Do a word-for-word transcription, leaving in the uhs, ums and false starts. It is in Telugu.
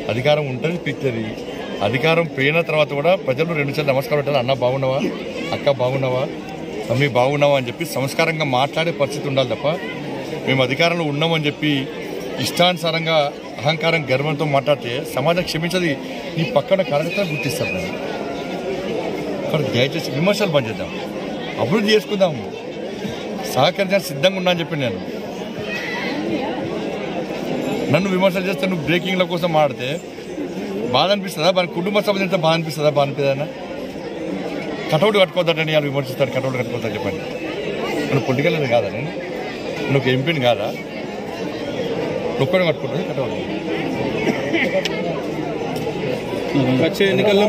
అధికారం ఉంటుంది పిక్తుంది. అధికారం పోయిన తర్వాత కూడా ప్రజలు రెండుసార్లు నమస్కారం పెట్టాలి. అన్న బాగున్నావా, అక్క బాగున్నావా, మమ్మీ బాగున్నావా అని చెప్పి సంస్కారంగా మాట్లాడే పరిస్థితి ఉండాలి తప్ప మేము అధికారంలో ఉన్నామని చెప్పి ఇష్టానుసారంగా అహంకారం గర్వంతో మాట్లాడితే సమాజం క్షమించది. నీ పక్కన కార్యకర్తలు గుర్తిస్తారు. నేను అక్కడ దయచేసి విమర్శలు బంద్ చేద్దాం, అభివృద్ధి చేసుకుందాము, సహకరించడానికి సిద్ధంగా ఉన్నా అని చెప్పి నేను నన్ను విమర్శలు చేస్తే నువ్వు బ్రేకింగ్ల కోసం మాడితే బాధ అనిపిస్తుందా? మన కుటుంబ సభ్యులతో బాధ అనిపిస్తుందా? బాధ అనిపిస్తుందా? కటౌట్ కట్టుకోవద్దంటే వాళ్ళు విమర్శిస్తాడు. కటౌట్ కట్టుకోవద్దని చెప్పండి. నువ్వు పొలిటికల్ అని కాదా? నేను నువ్వు ఎంపీని కాదా? నువ్వు కూడా కట్టుకుంటుంది కటౌట్. వచ్చే ఎన్నికల్లో